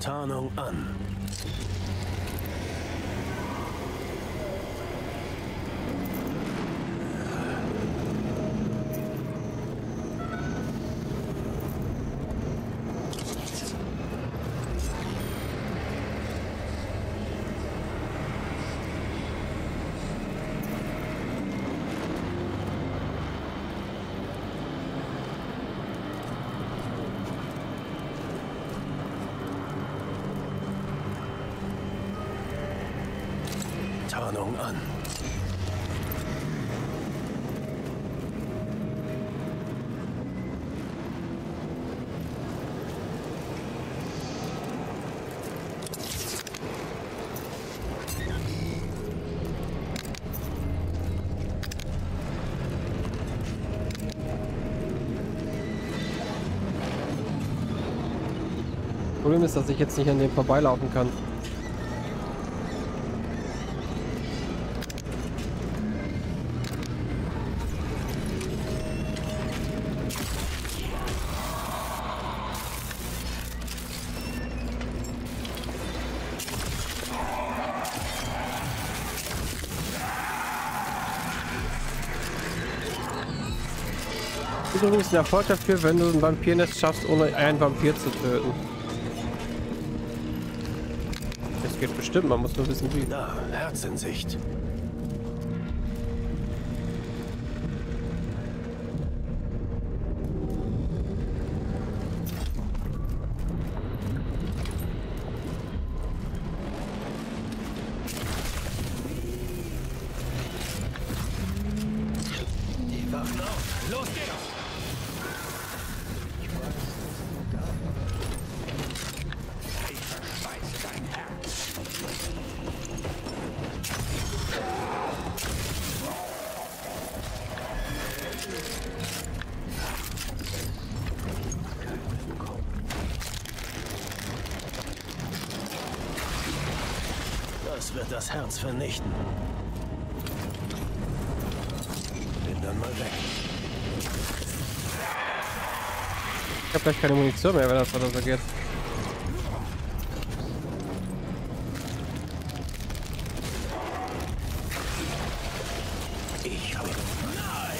Tarnung an. Tarnung an. Problem ist, dass ich jetzt nicht an dem vorbeilaufen kann. Übrigens ein Erfolg dafür, wenn du ein Vampirnest schaffst, ohne einen Vampir zu töten. Das geht bestimmt, man muss nur wissen wie. Da, Herz in Sicht. Die Waffen auf! Los geht's! Das wird das Herz vernichten. Bin dann mal weg. Ich habe gleich keine Munition mehr, wenn das oder so geht. Ich habe... Nein!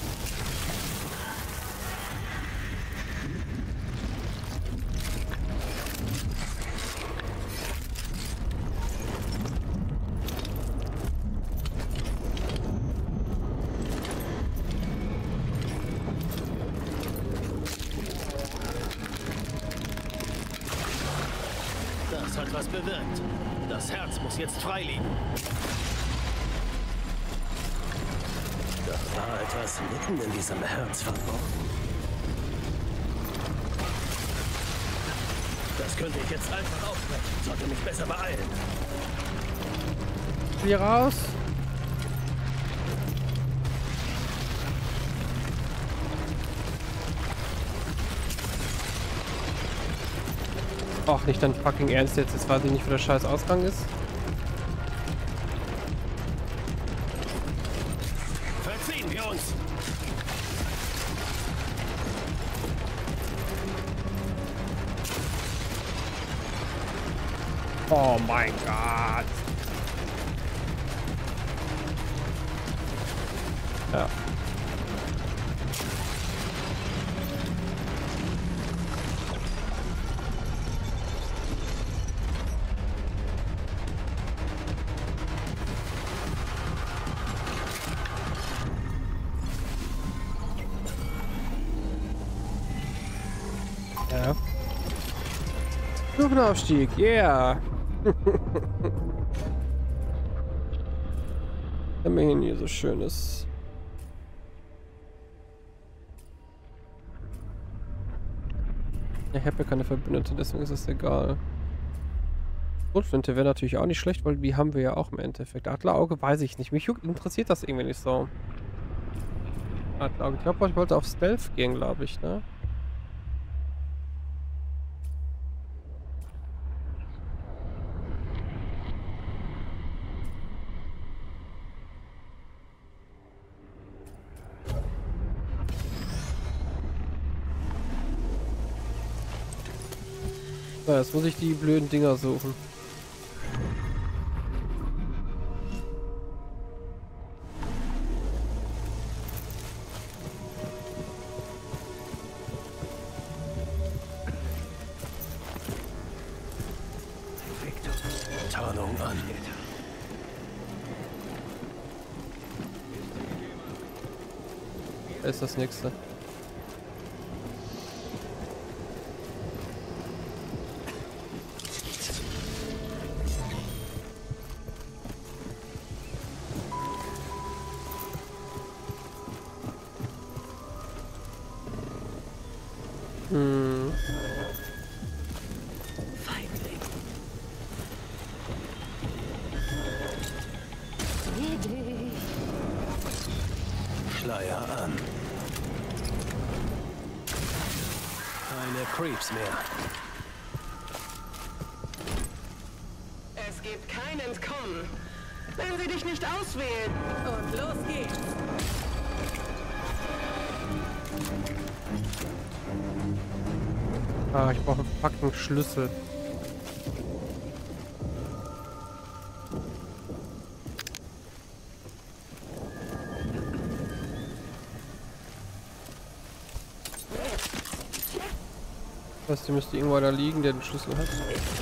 Das hat was bewirkt. Das Herz muss jetzt frei liegen. Da war etwas mitten in diesem Herz verborgen. Das könnte ich jetzt einfach aufbrechen. Sollte mich besser beeilen. Hier raus. Ach, nicht dein fucking Ernst jetzt. Jetzt weiß ich nicht, wo der scheiß Ausgang ist. Verziehen wir uns! Oh mein Gott. Ja. Ja. Stufenaufstieg, yeah. Immerhin hier so schönes. Ich habe ja keine Verbündete, deswegen ist es egal. Schrotflinte wäre natürlich auch nicht schlecht, weil die haben wir ja auch im Endeffekt. Adlerauge weiß ich nicht. Mich interessiert das irgendwie nicht so. Adlerauge. Ich glaube, ich wollte auf Stealth gehen, glaube ich, ne? So, jetzt muss ich die blöden Dinger suchen. Tarnung an. Da ist das nächste. Feigling. Schleier an. Keine Creeps mehr. Es gibt kein Entkommen, wenn sie dich nicht auswählen. Und los geht's. Ah, ich brauche einen fucking Schlüssel. Das heißt, die müsste irgendwo da liegen, der den Schlüssel hat.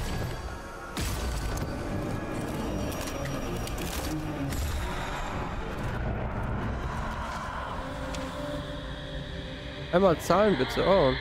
Einmal zahlen bitte. Oh.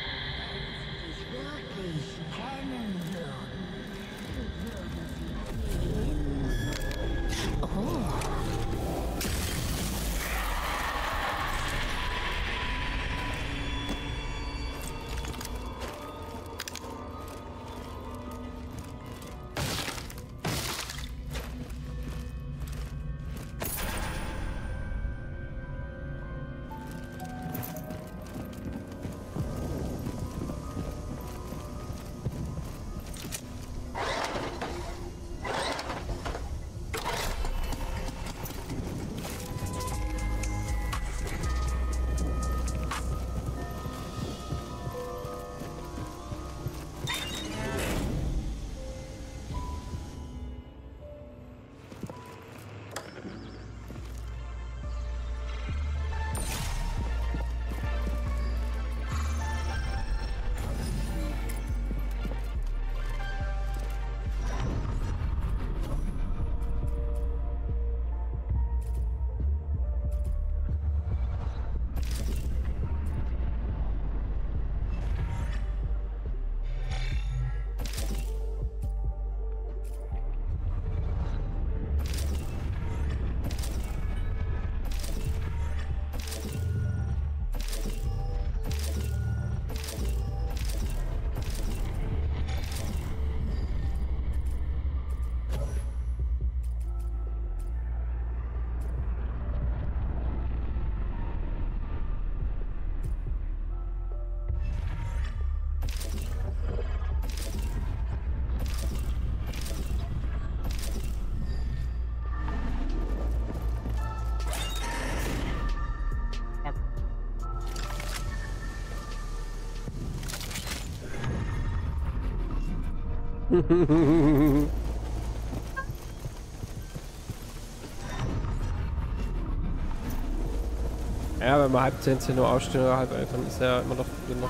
Ja, wenn wir halb 10 Uhr aufstehen oder halb 11, dann ist ja immer noch genug.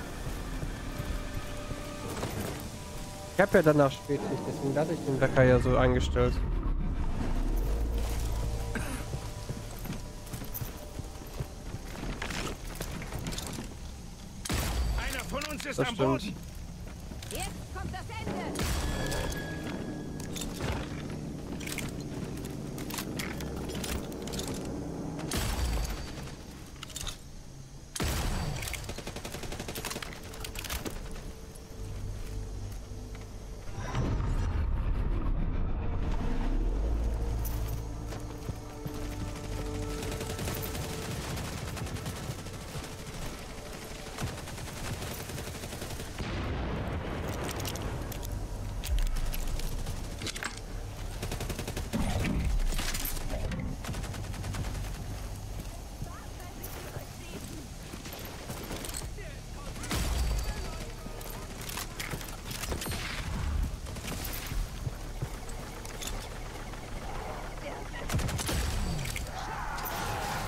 Ich habe ja danach Spätschicht, deswegen hatte ich den Wecker ja so eingestellt. Einer von uns ist Das am stimmt. Boden. Jetzt kommt das Ende!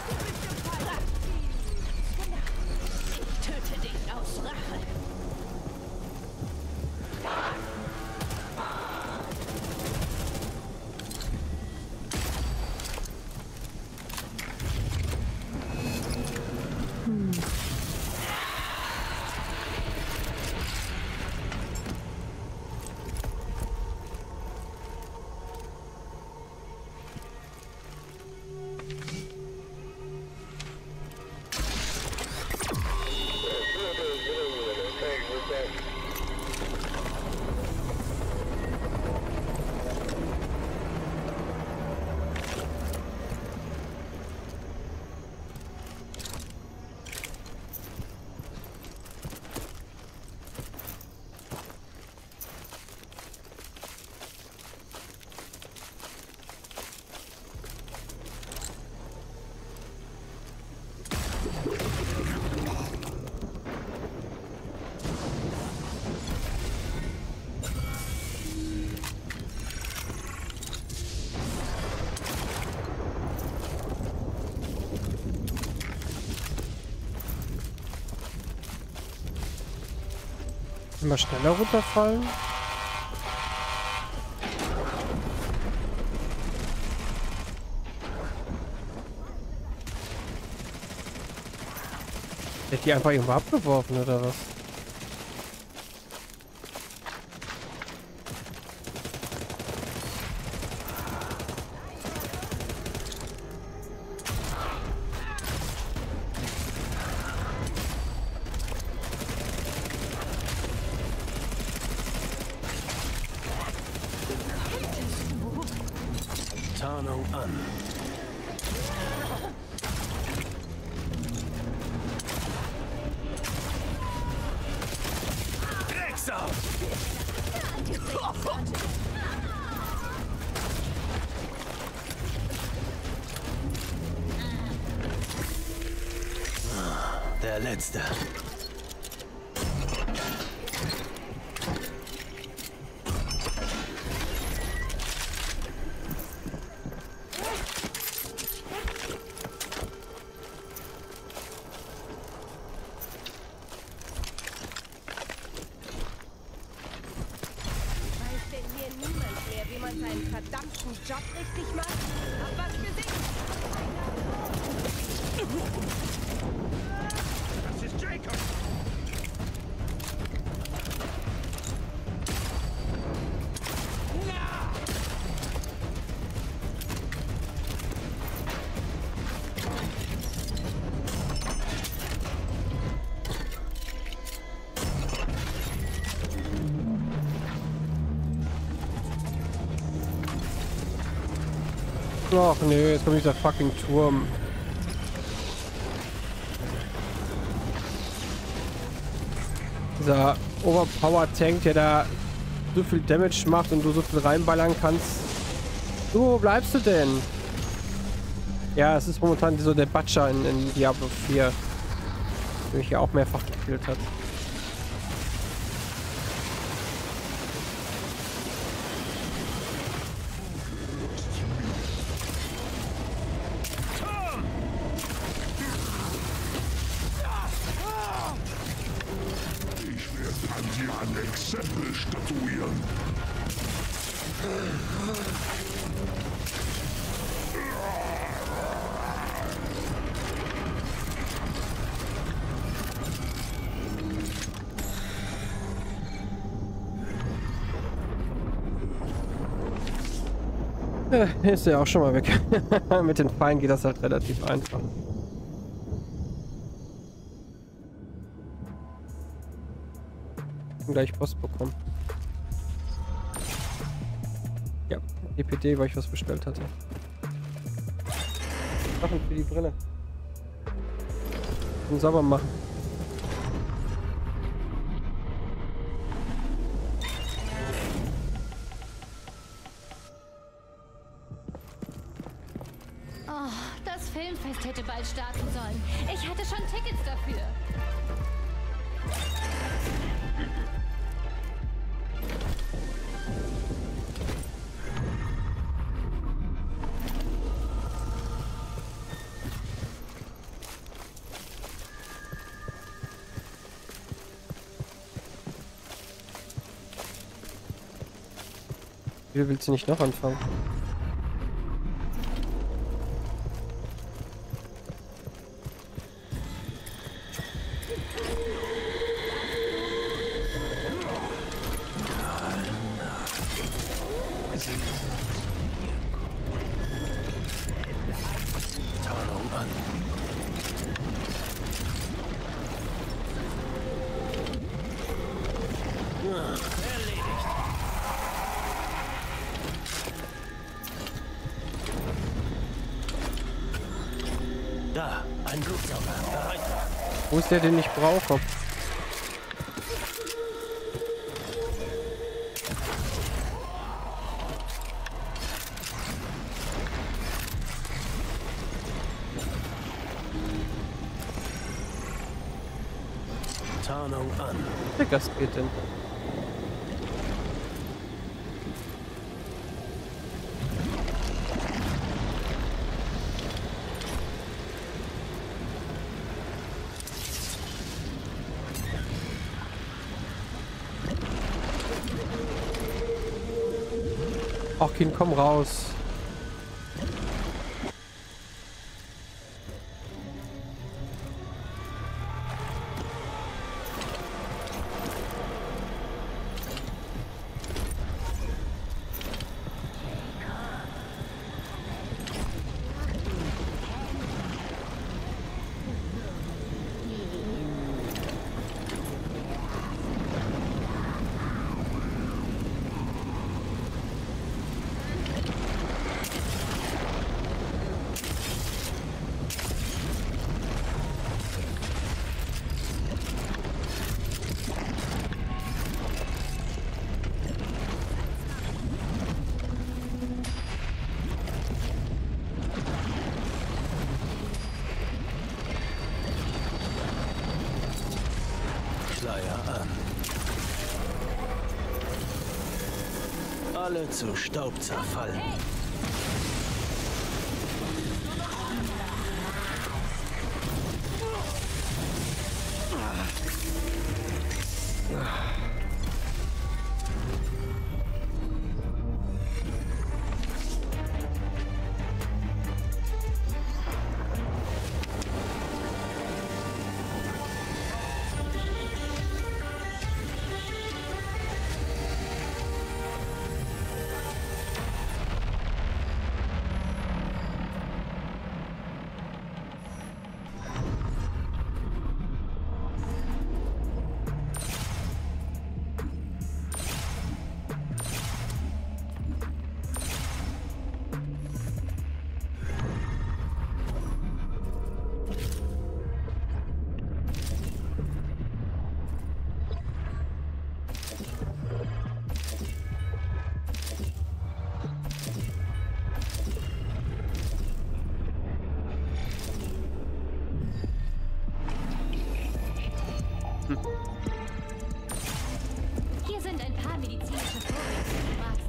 Ich töte dich aus Rache. Immer schneller runterfallen. Hätte die einfach irgendwo abgeworfen oder was? Tarnung an. Drecksau! Der letzte. Wie man seinen verdammten Job richtig macht? Hab was gesehen! Das ist Jacob! Ach nee, jetzt kommt dieser fucking Turm. Dieser Overpower-Tank, der da so viel Damage macht und du so viel reinballern kannst. Du, wo bleibst du denn? Ja, es ist momentan so der Butcher in Diablo 4, der mich ja auch mehrfach gekillt hat. Ein Exempel statuieren. Ist ja auch schon mal weg. Mit den Pfeilen geht das halt relativ einfach. Gleich Post bekommen. Ja, DPD, weil ich was bestellt hatte. Sachen für die Brille. Und sauber machen. Oh, das Filmfest hätte bald starten sollen. Ich hatte schon Tickets dafür. Wie willst du nicht noch anfangen? Tarnung an. Erledigt. Da, ein Blutsauger. Bereit. Wo ist der, den ich brauche? Tarnung an. Der Gast geht denn. Ach, Kind, komm raus. Schleier an. Alle zu Staub zerfallen. Hier sind ein paar medizinische Vorräte, wenn du magst.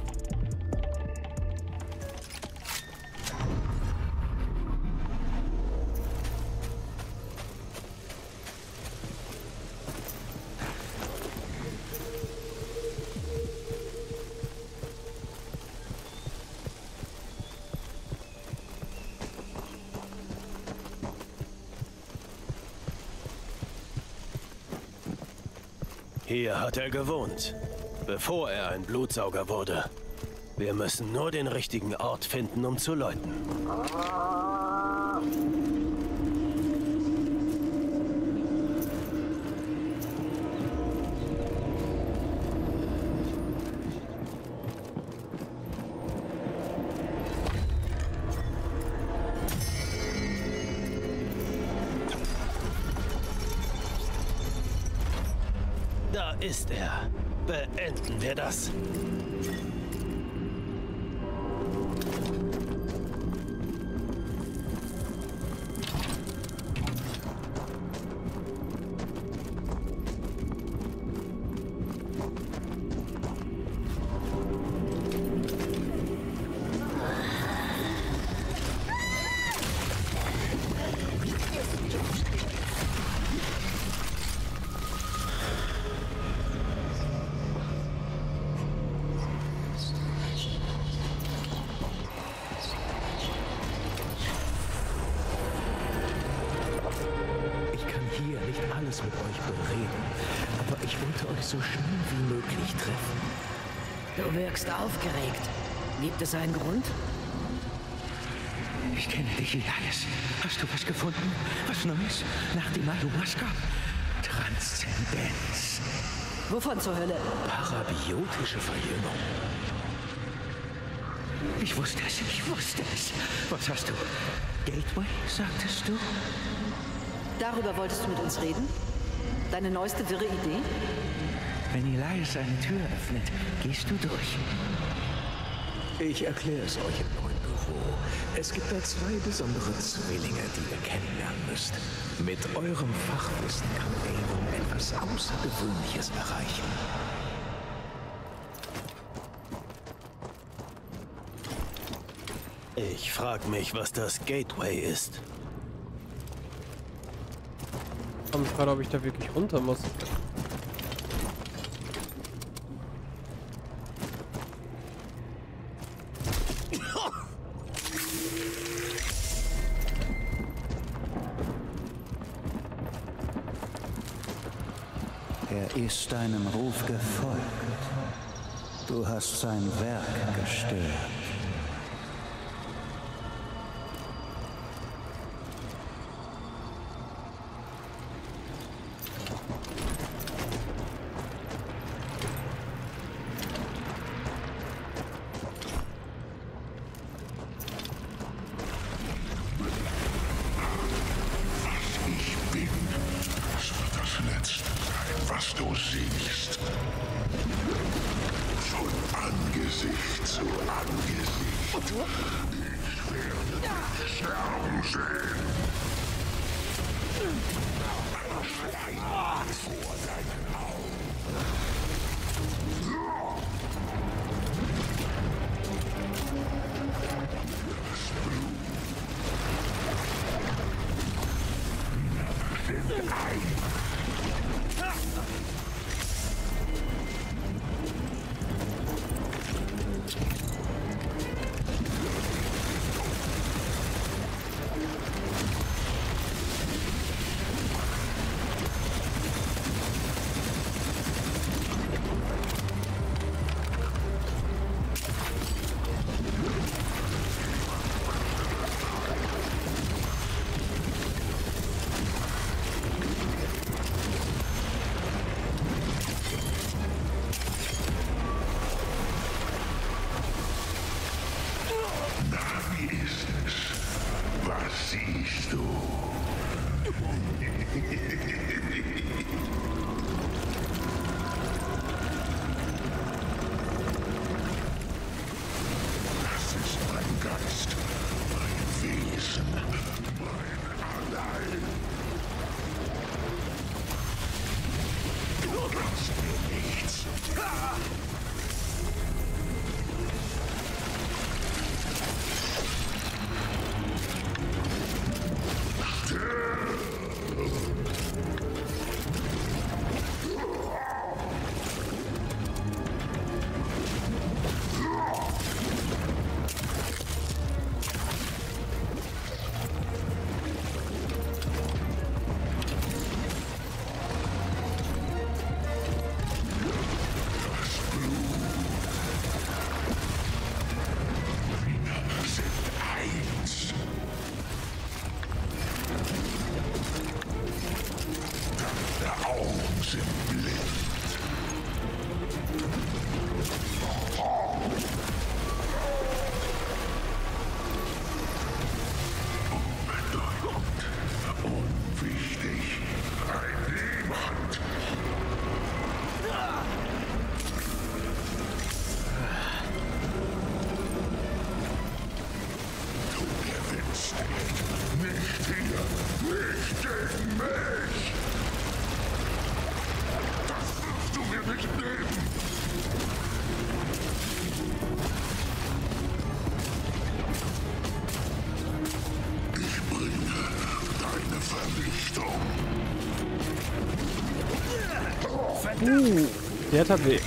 Hier hat er gewohnt, bevor er ein Blutsauger wurde. Wir müssen nur den richtigen Ort finden, um zu läuten. Da ist er. Beenden wir das. nicht alles mit euch bereden, aber ich wollte euch so schnell wie möglich treffen. Du wirkst aufgeregt. Gibt es einen Grund? Ich kenne dich, Elias. Hast du was gefunden? Was Neues? Nach dem Ayahuasca? Transzendenz. Wovon zur Hölle? Parabiotische Verjüngung. Ich wusste es, ich wusste es. Was hast du? Gateway, sagtest du? Darüber wolltest du mit uns reden? Deine neueste wirre Idee? Wenn Elias eine Tür öffnet, gehst du durch. Ich erkläre es euch im neuen Büro. Es gibt da 2 besondere Zwillinge, die ihr kennenlernen müsst. Mit eurem Fachwissen kann Avon etwas Außergewöhnliches erreichen. Ich frage mich, was das Gateway ist. Ich frage mich gerade, ob ich da wirklich runter muss. Er ist deinem Ruf gefolgt. Du hast sein Werk gestört. Was du siehst. Von Angesicht zu Angesicht. Ich werde dich sterben sehen. Ein vor deinen Augen. Das Blut sind ein. Was siehst du? Das ist mein Geist, mein Wesen, mein Allein. Du kannst mir nichts. Der tat weh.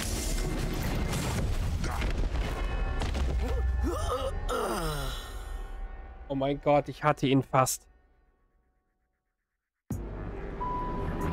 Oh mein Gott, ich hatte ihn fast.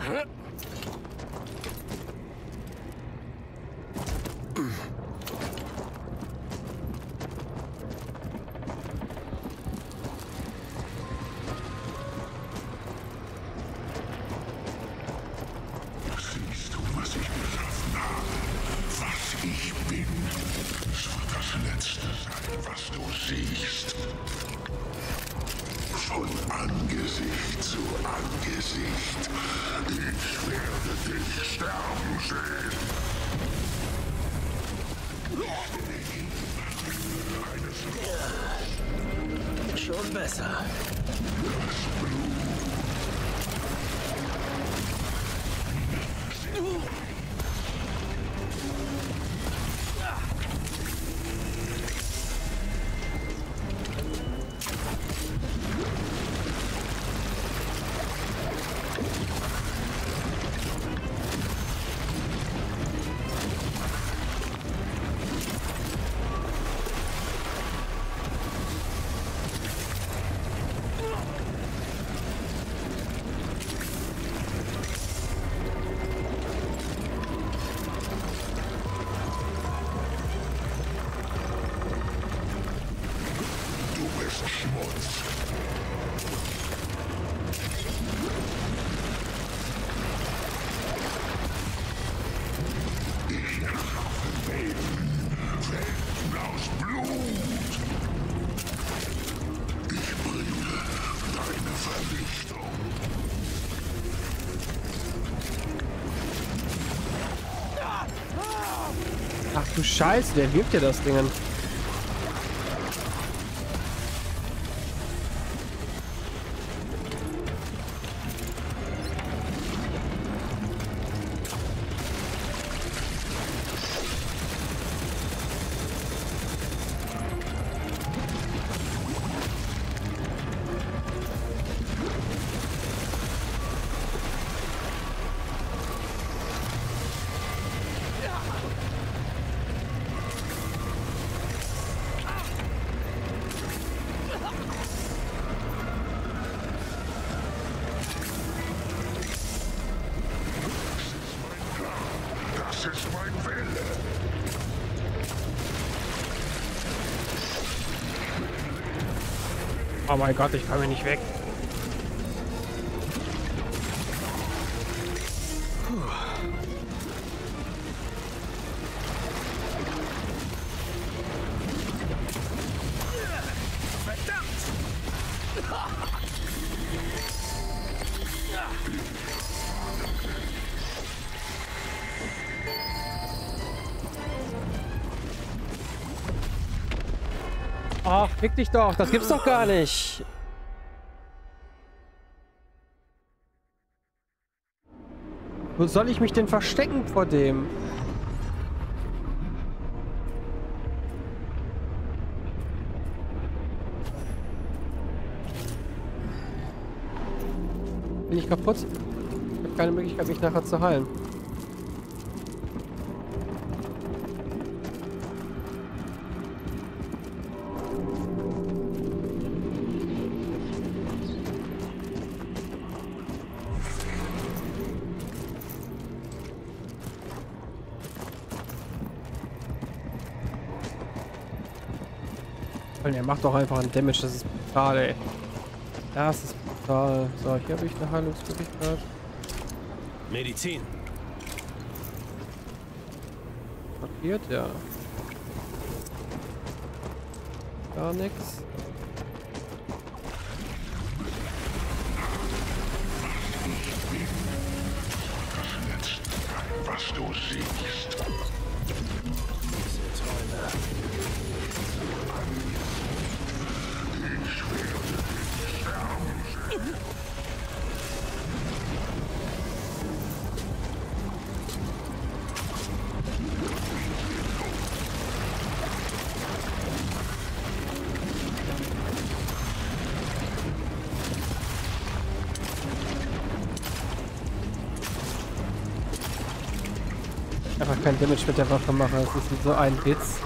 Siehst du, was ich geschaffen habe? Was ich bin? Es wird das Letzte sein, was du siehst. Von Angesicht zu Angesicht. Ich werde dich sterben sehen. Schon besser. Ach du Scheiße, der wirft ja das Ding. Das ist mein Wille. Oh mein Gott, ich komme nicht weg. Ach, fick dich doch. Das gibt's doch gar nicht. Wo soll ich mich denn verstecken vor dem? Bin ich kaputt? Ich habe keine Möglichkeit, mich nachher zu heilen. Er macht doch einfach einen Damage, das ist brutal, ey. Das ist brutal. So, hier habe ich eine Heilungsmöglichkeit. Medizin. Markiert, ja. Gar nichts. Was du siehst. Diese Träume. Einfach kein Damage mit der Waffe machen, das ist so ein Witz.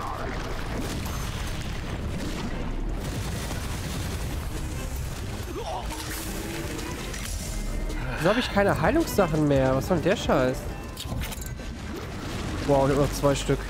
Wieso habe ich keine Heilungssachen mehr? Was soll denn der Scheiß? Wow, nur noch 2 Stück.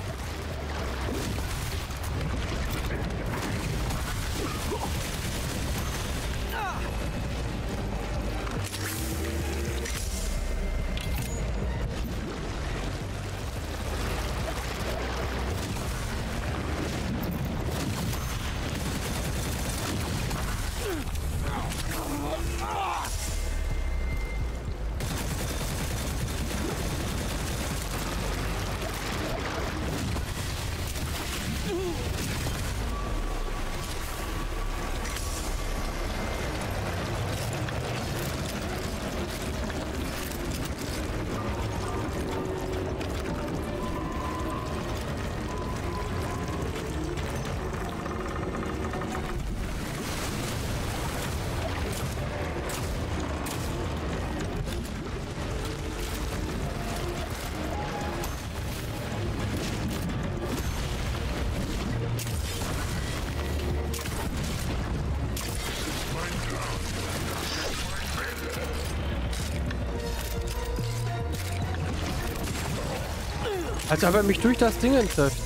Als ob er mich durch das Ding trifft.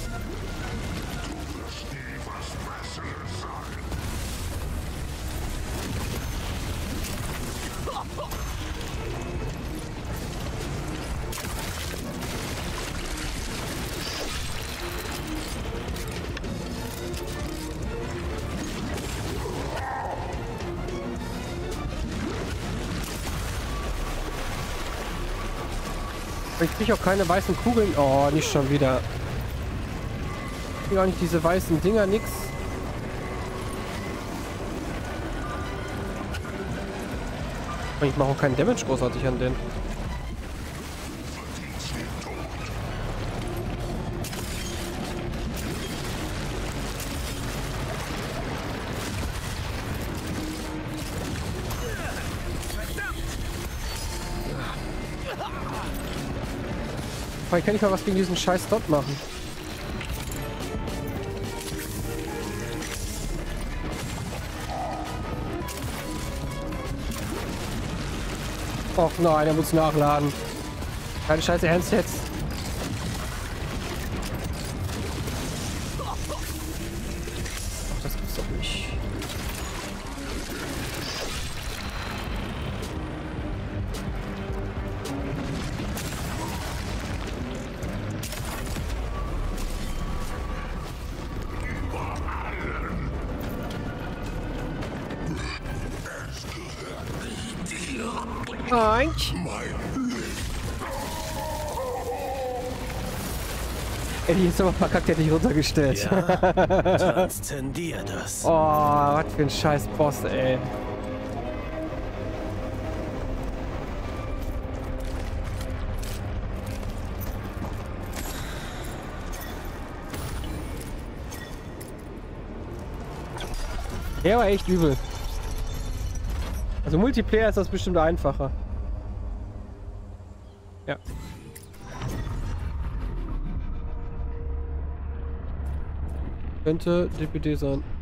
Ich kriege auch keine weißen Kugeln. Oh, nicht schon wieder. Ich kriege auch nicht diese weißen Dinger, nix. Ich mache auch keinen Damage großartig an den. Ich kann nicht mal was gegen diesen scheiß Dot machen. Och nein, er muss nachladen. Keine scheiße Handsets. Das gibt's doch nicht. Nein. Ey, die ist aber verkackt, hätte ich runtergestellt. Ja, transzendier das. Oh, was für ein scheiß Boss, ey. Der war echt übel. Also Multiplayer ist das bestimmt einfacher. Ja. Könnte DPD sein.